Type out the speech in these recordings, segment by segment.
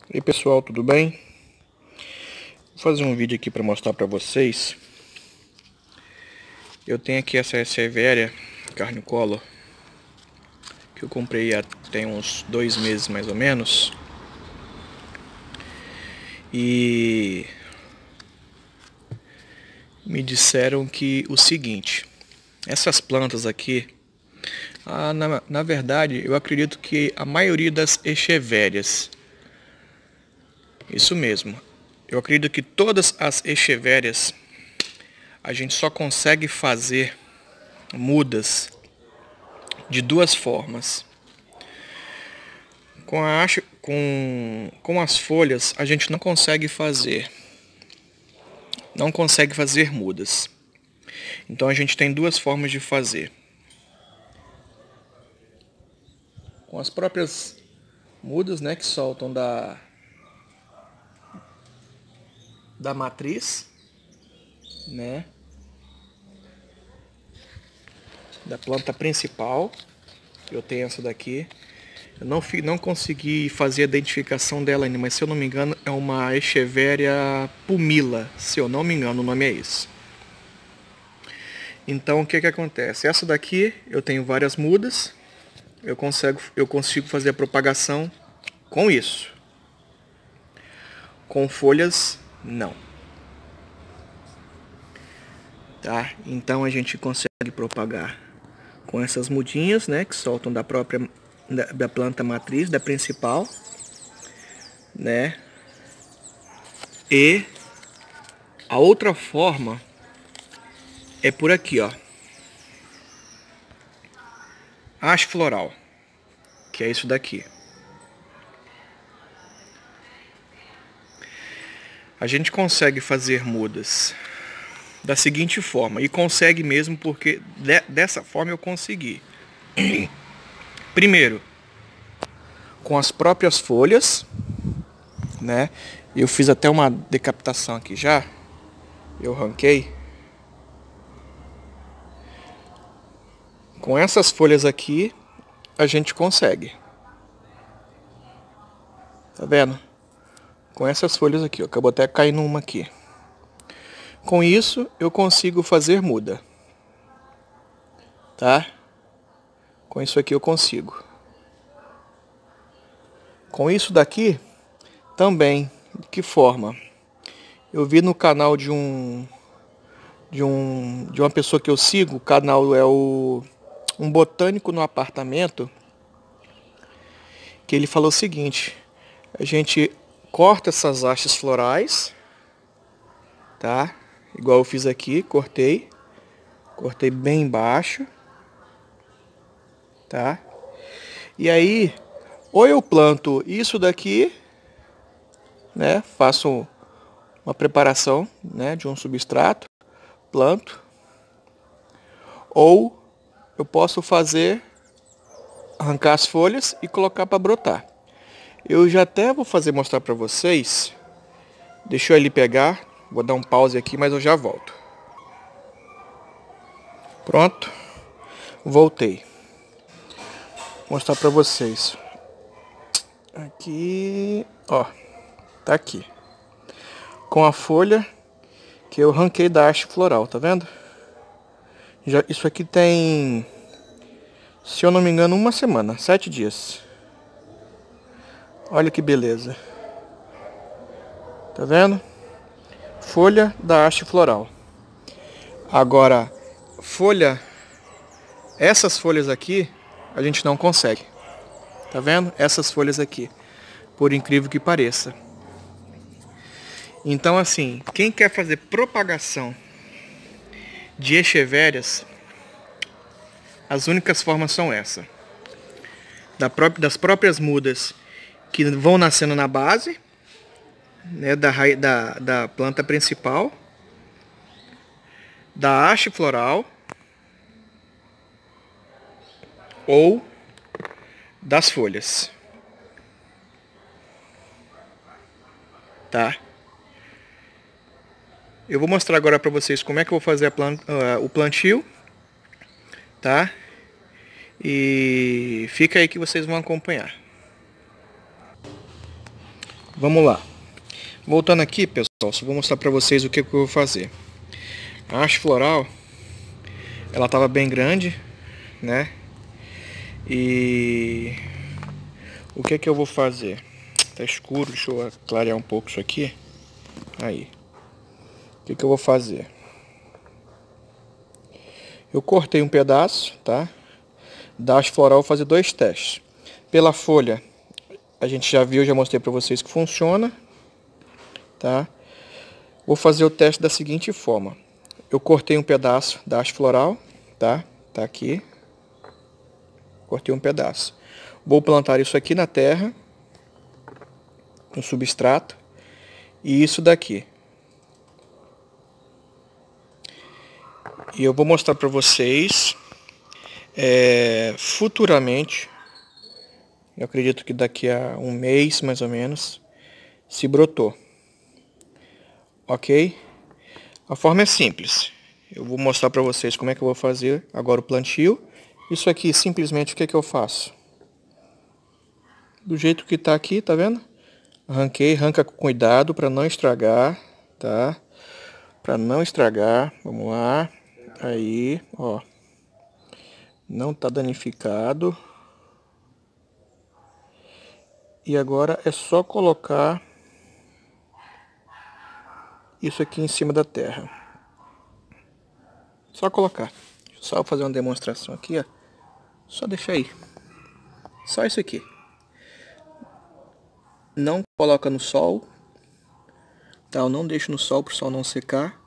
E aí pessoal, tudo bem? Vou fazer um vídeo aqui para mostrar para vocês. Eu tenho aqui essa Echeveria Carnicolor que eu comprei tem uns 2 meses mais ou menos. E me disseram que o seguinte, essas plantas aqui, na verdade eu acredito que a maioria das Echeverias, isso mesmo, eu acredito que todas as Echeverias a gente só consegue fazer mudas de duas formas. Com as folhas a gente não consegue fazer mudas. Então a gente tem duas formas de fazer. Com as próprias mudas, né, que soltam da matriz, né, da planta principal. Eu tenho essa daqui. Eu não consegui fazer a identificação dela ainda, mas se eu não me engano é uma Echeveria pumila, se eu não me engano o nome é esse. Então o que acontece? Essa daqui eu tenho várias mudas, eu consigo fazer a propagação com isso. Com folhas, não. Tá? Então a gente consegue propagar com essas mudinhas, né, que soltam da própria da planta matriz, da principal, né? E a outra forma é por aqui, ó. Haste floral, que é isso daqui. A gente consegue fazer mudas da seguinte forma, e consegue mesmo porque dessa forma eu consegui. Primeiro, com as próprias folhas, né? Eu fiz até uma decapitação aqui já. Eu arranquei. Com essas folhas aqui, a gente consegue. Tá vendo? Com essas folhas aqui, ó, acabou até caindo uma aqui. Com isso, eu consigo fazer muda. Tá? Com isso aqui eu consigo. Com isso daqui, também. De que forma? Eu vi no canal de uma pessoa que eu sigo, o canal é um botânico no apartamento, que ele falou o seguinte: a gente corta essas hastes florais, tá? Igual eu fiz aqui, cortei bem embaixo, tá? E aí, ou eu planto isso daqui, né? Faço uma preparação, né, de um substrato, planto, ou eu posso arrancar as folhas e colocar para brotar. Eu já até vou mostrar para vocês. Deixa eu ali pegar, vou dar um pause aqui, mas eu já volto. Pronto, voltei. Vou mostrar para vocês. Aqui, ó, tá aqui. Com a folha que eu arranquei da haste floral, tá vendo? Isso aqui tem, se eu não me engano, 1 semana, 7 dias. Olha que beleza. Tá vendo? Folha da haste floral. Agora, essas folhas aqui, a gente não consegue. Tá vendo? Essas folhas aqui, por incrível que pareça. Então, assim, quem quer fazer propagação de Echeverias, as únicas formas são essa. Das próprias mudas que vão nascendo na base, né, da planta principal, da haste floral, ou das folhas. Tá? Eu vou mostrar agora para vocês como é que eu vou fazer o plantio, tá? E fica aí que vocês vão acompanhar. Vamos lá. Voltando aqui, pessoal, só vou mostrar para vocês o que eu vou fazer. A haste floral, ela estava bem grande, né? E o que eu vou fazer? Tá escuro, deixa eu clarear um pouco isso aqui. Aí. O que eu vou fazer? Eu cortei um pedaço, tá? Da haste floral, vou fazer 2 testes. Pela folha, a gente já viu, já mostrei para vocês que funciona, tá? Vou fazer o teste da seguinte forma. Eu cortei um pedaço da haste floral, tá? Tá aqui. Cortei um pedaço. Vou plantar isso aqui na terra, no substrato, e isso daqui. E eu vou mostrar para vocês futuramente, eu acredito que daqui a um mês mais ou menos, se brotou. Ok? A forma é simples. Eu vou mostrar para vocês como é que eu vou fazer agora o plantio. Isso aqui, simplesmente, o que eu faço? Do jeito que está aqui, tá vendo? Arranca com cuidado para não estragar, tá? Para não estragar, vamos lá. Aí, ó. Não tá danificado. E agora é só colocar isso aqui em cima da terra. Só colocar. Só fazer uma demonstração aqui, ó. Só deixar aí. Só isso aqui. Não coloca no sol. Tá? Eu não deixo no sol para o sol não secar.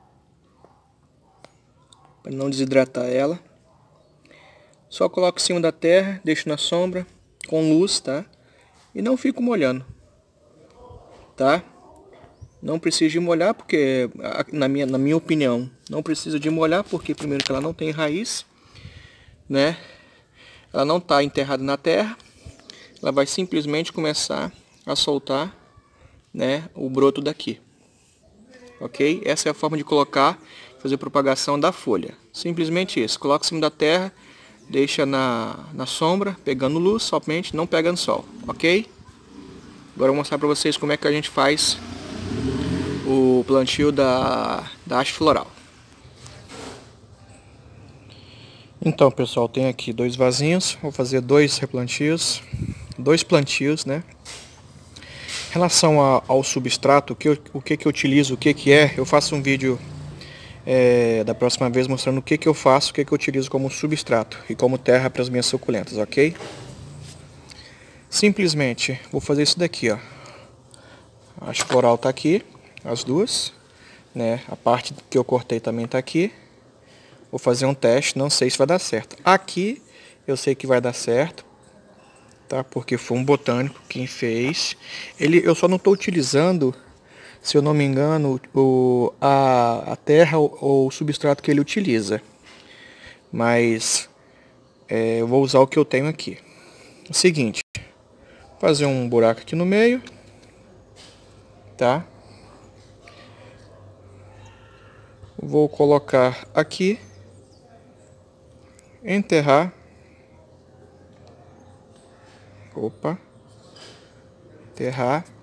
Para não desidratar ela. Só coloco em cima da terra, deixo na sombra, com luz, tá? E não fico molhando. Tá? Não precisa de molhar, porque, na minha opinião, não precisa de molhar, porque primeiro que ela não tem raiz, né? Ela não está enterrada na terra. Ela vai simplesmente começar a soltar, né, o broto daqui. Ok? Essa é a forma de colocar, fazer propagação da folha. Simplesmente isso. Coloca em cima da terra, deixa na sombra, pegando luz somente, não pegando sol. Ok? Agora eu vou mostrar para vocês como é que a gente faz o plantio da haste floral. Então, pessoal, tem aqui 2 vasinhos. Vou fazer 2 replantios, 2 plantios, né? Em relação ao substrato, o que eu utilizo, o que é, eu faço um vídeo da próxima vez mostrando o que eu faço, o que eu utilizo como substrato e como terra para as minhas suculentas, ok? Simplesmente vou fazer isso daqui, ó. A haste floral tá aqui, as duas, né? A parte que eu cortei também tá aqui. Vou fazer um teste, não sei se vai dar certo. Aqui eu sei que vai dar certo, tá? Porque foi um botânico quem fez. Eu só não estou utilizando, se eu não me engano, a terra ou o substrato que ele utiliza. Mas eu vou usar o que eu tenho aqui. O seguinte, fazer um buraco aqui no meio, tá? Vou colocar aqui, enterrar. Opa, enterrar.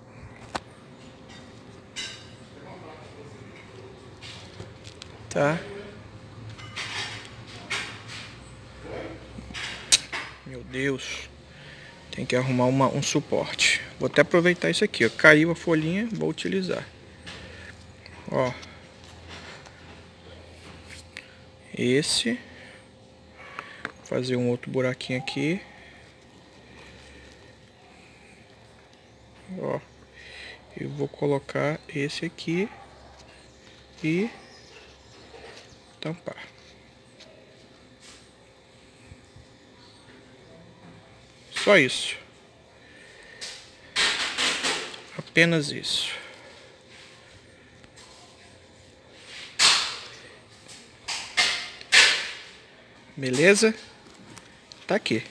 Tá? Meu Deus. Tem que arrumar um suporte. Vou até aproveitar isso aqui, ó. Caiu a folhinha, vou utilizar. Ó. Esse. Vou fazer um outro buraquinho aqui. Ó. Eu vou colocar esse aqui e tampar. Só isso. Apenas isso. Beleza? Tá aqui.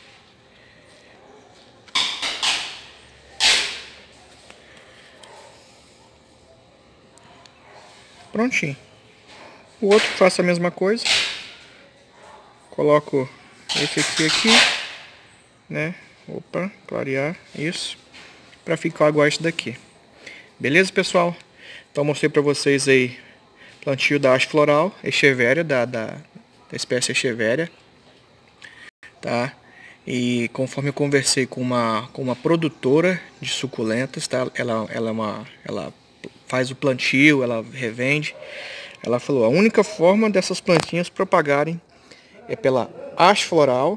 Prontinho. O outro faço a mesma coisa. Coloco esse aqui, né? Opa, clarear isso. para ficar igual isso daqui. Beleza, pessoal? Então mostrei para vocês aí plantio da haste floral Echeveria, da espécie Echeveria, tá? E conforme eu conversei com uma produtora de suculentas, tá? Ela faz o plantio, ela revende. Ela falou, a única forma dessas plantinhas propagarem é pela haste floral,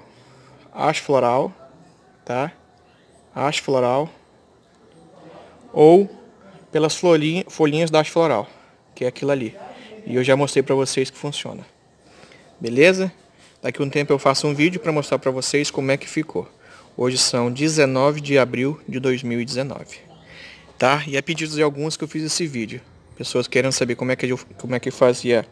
tá? Haste floral, ou pelas folhinhas da haste floral, que é aquilo ali. E eu já mostrei para vocês que funciona. Beleza? Daqui a um tempo eu faço um vídeo para mostrar para vocês como é que ficou. Hoje são 19 de abril de 2019. Tá? E é pedido de alguns que eu fiz esse vídeo. Pessoas querendo saber como é que fazia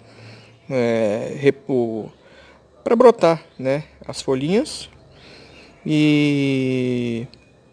para brotar, né, as folhinhas. E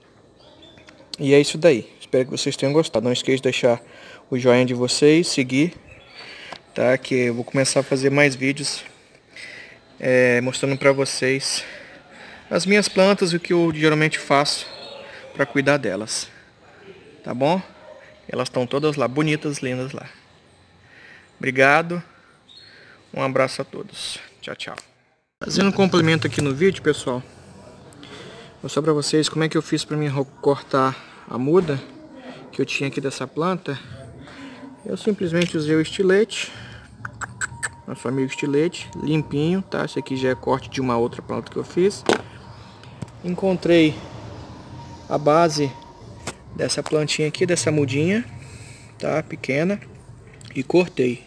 é isso daí. Espero que vocês tenham gostado. Não esqueça de deixar o joinha de vocês, seguir, tá? Que eu vou começar a fazer mais vídeos mostrando para vocês as minhas plantas e o que eu geralmente faço para cuidar delas. Tá bom? Elas estão todas lá, bonitas, lindas lá. Obrigado. Um abraço a todos. Tchau, tchau. Fazendo um complemento aqui no vídeo, pessoal. Vou mostrar para vocês como é que eu fiz para mim cortar a muda que eu tinha aqui dessa planta. Eu simplesmente usei o estilete, nosso amigo estilete, limpinho, tá? Esse aqui já é corte de uma outra planta que eu fiz. Encontrei a base dessa plantinha aqui, dessa mudinha, tá? Pequena, e cortei,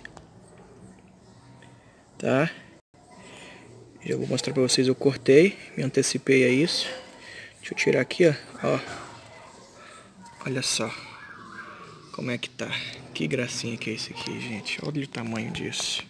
tá? Já vou mostrar pra vocês, eu cortei, me antecipei a isso. Deixa eu tirar aqui, ó. Olha só como é que tá. Que gracinha que é esse aqui, gente. Olha o tamanho disso.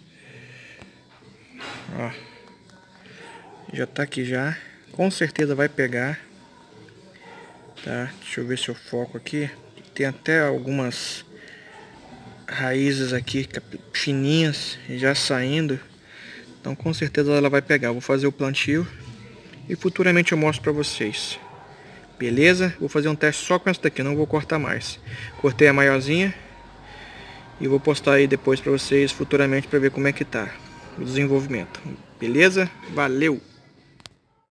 Ó. Já tá aqui já. Com certeza vai pegar. Tá? Deixa eu ver se eu foco aqui. Tem até algumas raízes aqui fininhas já saindo. Então com certeza ela vai pegar. Vou fazer o plantio e futuramente eu mostro pra vocês. Beleza? Vou fazer um teste só com essa daqui, não vou cortar mais. Cortei a maiorzinha e vou postar aí depois pra vocês futuramente pra ver como é que tá o desenvolvimento. Beleza? Valeu!